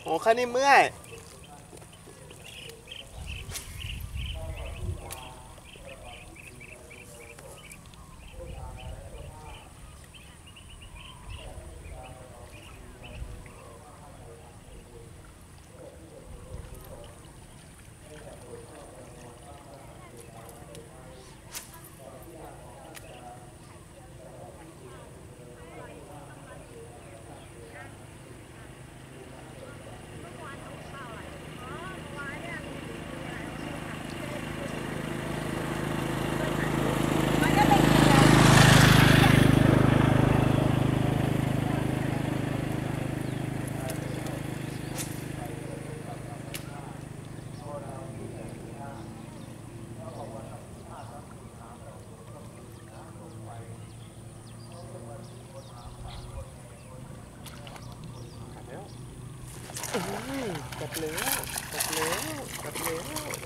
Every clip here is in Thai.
อ้แค่นี้เมื่อยกัดแล้วกัดแล้วกัดแล้ว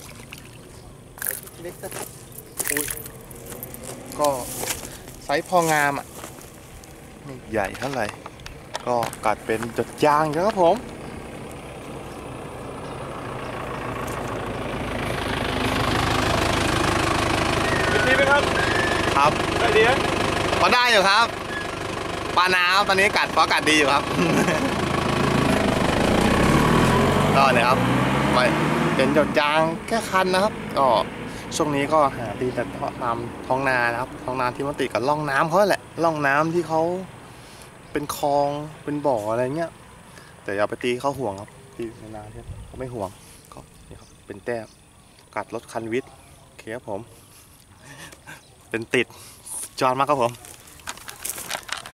เล็กนะครับอุ้ยก็ไซส์พองามอ่ะไม่ใหญ่เท่าไหร่ก็กัดเป็นจดยางครับผมดีไหมครับครับได้ดีนะพอได้อยู่ครับปลาน้ำตอนนี้กัดเพราะกัดดีอยู่ครับก็เนี่ยครับเป็นหยดยางแค่คันนะครับก็ช่วงนี้ก็หาตีแต่ตามท้องนานะครับท้องนาที่มันติดกับร่องน้ำเขาแหละร่องน้ำที่เขาเป็นคลองเป็นบ่ออะไรเงี้ยแต่อย่าไปตีเขาห่วงครับตีในนาที่เขาไม่ห่วงก็นี่ครับเป็นแต้มกัดรถคันวิทย์โอเคครับผมเป็นติดจอดมากครับผม